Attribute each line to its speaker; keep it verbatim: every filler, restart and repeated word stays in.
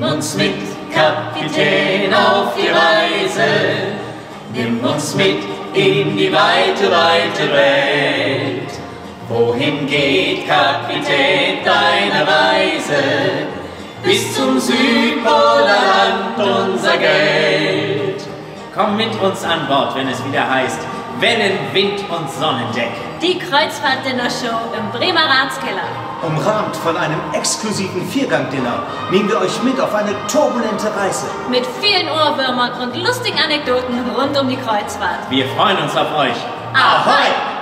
Speaker 1: Nimm uns mit, Kapitän, auf die Reise. Nimm uns mit in die weite, weite Welt. Wohin geht, Kapitän, deine Reise? Bis zum Südpolarland unser Geld.
Speaker 2: Komm mit uns an Bord, wenn es wieder heißt Wellen, Wind und Sonnendeck.
Speaker 3: Die Kreuzfahrt-Dinnershow im Bremer Ratskeller.
Speaker 4: Umrahmt von einem exklusiven Viergang-Dinner nehmen wir euch mit auf eine turbulente Reise.
Speaker 3: Mit vielen Ohrwürmern und lustigen Anekdoten rund um die Kreuzfahrt.
Speaker 2: Wir freuen uns auf euch.
Speaker 3: Ahoi!